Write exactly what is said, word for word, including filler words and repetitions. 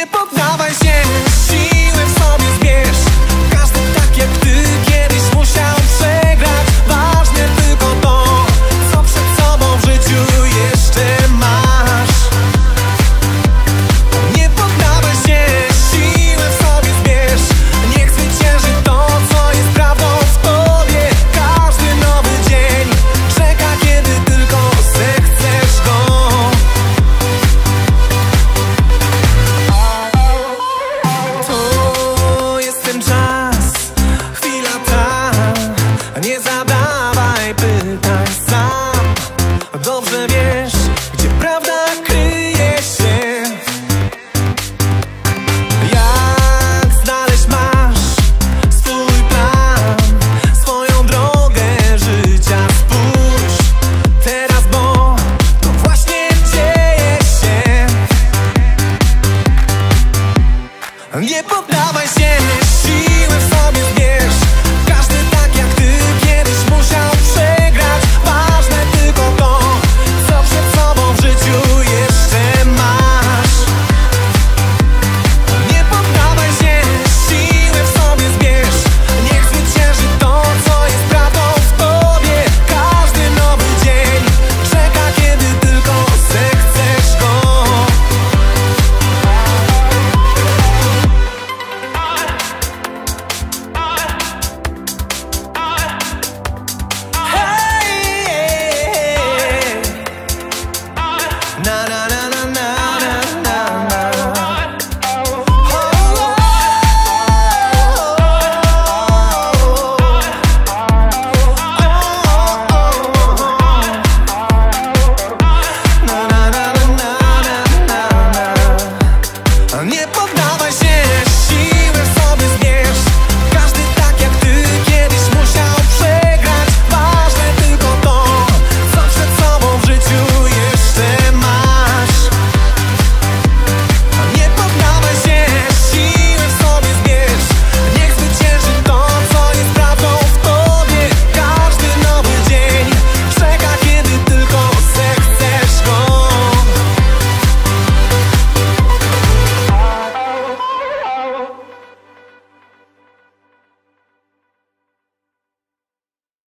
Nie poddawaj się, siłę w sobie zbierz. Każdy tak jak ty kiedyś musiał przegrać. Ważne tylko to, co przed sobą w życiu jeszcze masz. Nie poddawaj się, siłę w sobie zbierz. Niech zwycięży to, co jest prawdą w tobie. Każdy nowy dzień czeka, kiedy tylko zechcesz go. To jest ten czas, chwila ta. Nie zadawaj pytań sam. Dobrze wiesz, gdzie prawda kryje się. Jak znaleźć masz swój plan, swoją drogę życia. Spójrz teraz, bo to właśnie dzieje się. Nie poddawaj się, siłę w sobie zbierz. Każdy tak jak ty kiedyś musiał przegrać. Ważne tylko to, co przed sobą w życiu jeszcze masz. Nie poddawaj się, siłę w sobie zbierz. Niech zwycięży to, co jest prawdą w tobie. Każdy nowy dzień czeka, kiedy tylko zechcesz go. Na na na na na na na. Na na na na na na. Nie poddawaj się.